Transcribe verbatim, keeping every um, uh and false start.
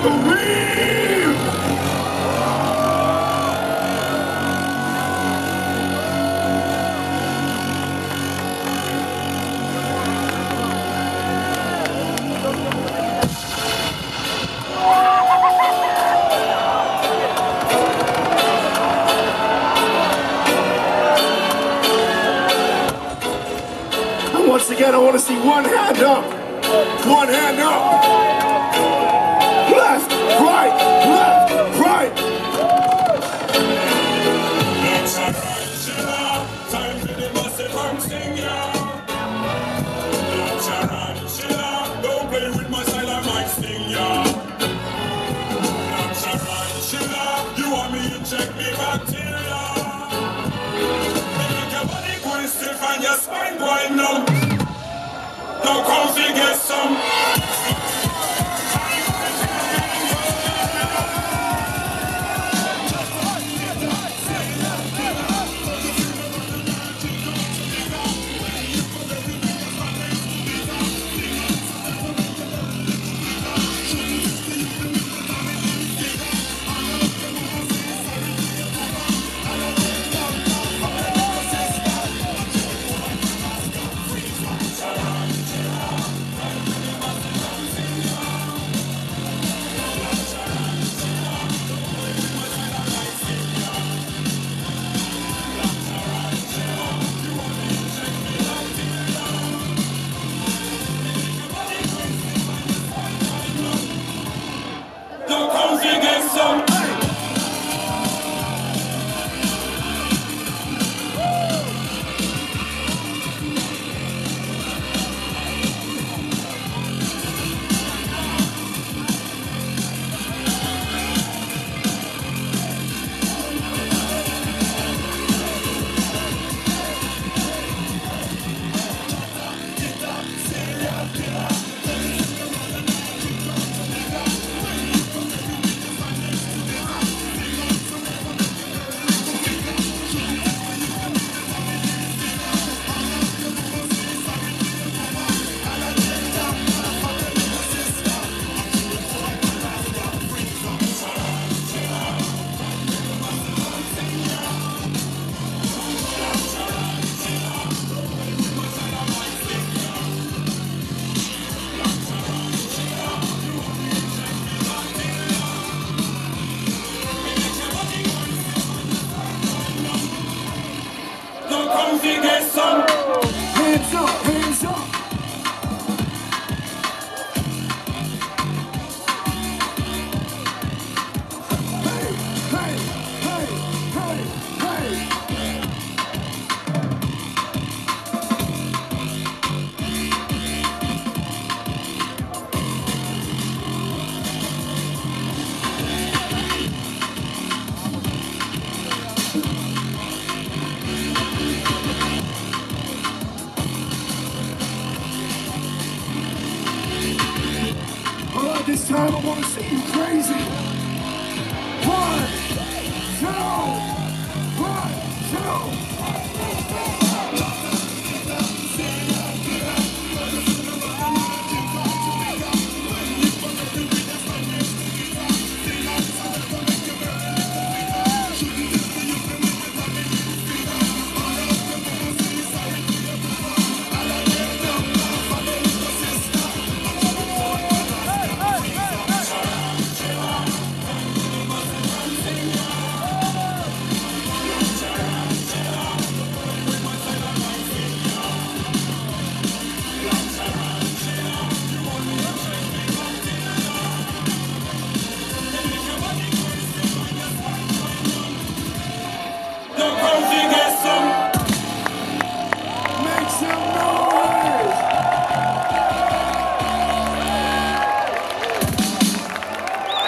believe. Once again, I want to see one hand up. One hand up. Left, right, left, right. It's a right, chilla. Time for the massive arm sing, yeah. It's a right, chilla. Don't play with my style, I might sting, yeah. It's a right, chilla. You want me to check me bacteria. Make your body going stiff and your spine going numb. Now come get some. Now come get some. Come get some. Hands up, hands up. Hey, hey, hey, hey, hey. This time I want to see you crazy. One, two, one, two.